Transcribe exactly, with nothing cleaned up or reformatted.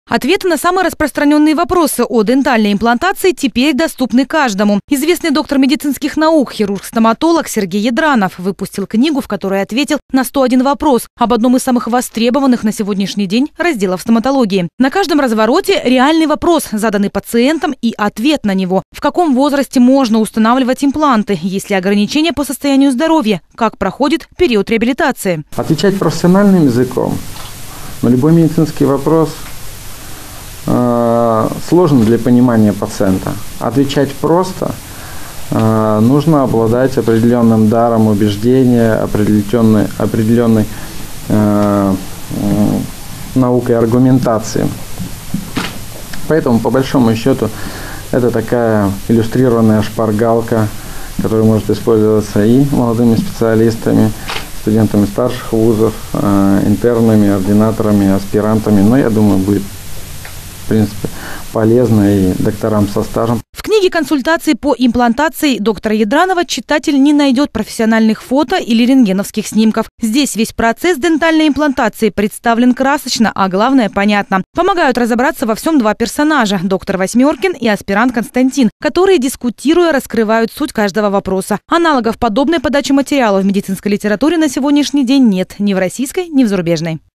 Ответы на самые распространенные вопросы о дентальной имплантации теперь доступны каждому. Известный доктор медицинских наук, хирург-стоматолог Сергей Ядранов выпустил книгу, в которой ответил на сто один вопрос об одном из самых востребованных на сегодняшний день разделов стоматологии. На каждом развороте реальный вопрос, заданный пациентам, и ответ на него. В каком возрасте можно устанавливать импланты? Есть ли ограничения по состоянию здоровья? Как проходит период реабилитации? Отвечать профессиональным языком на любой медицинский вопрос сложно для понимания пациента. Отвечать просто нужно обладать определенным даром убеждения, определенной, определенной э, наукой аргументации. Поэтому, по большому счету, это такая иллюстрированная шпаргалка, которая может использоваться и молодыми специалистами, студентами старших вузов, э, интернами, ординаторами, аспирантами. Но, я думаю, будет, в принципе, полезно и докторам со стажем. В книге консультаций по имплантации доктора Ядранова читатель не найдет профессиональных фото или рентгеновских снимков. Здесь весь процесс дентальной имплантации представлен красочно, а главное понятно. Помогают разобраться во всем два персонажа – доктор Восьмеркин и аспирант Константин, которые, дискутируя, раскрывают суть каждого вопроса. Аналогов подобной подачи материалов в медицинской литературе на сегодняшний день нет ни в российской, ни в зарубежной.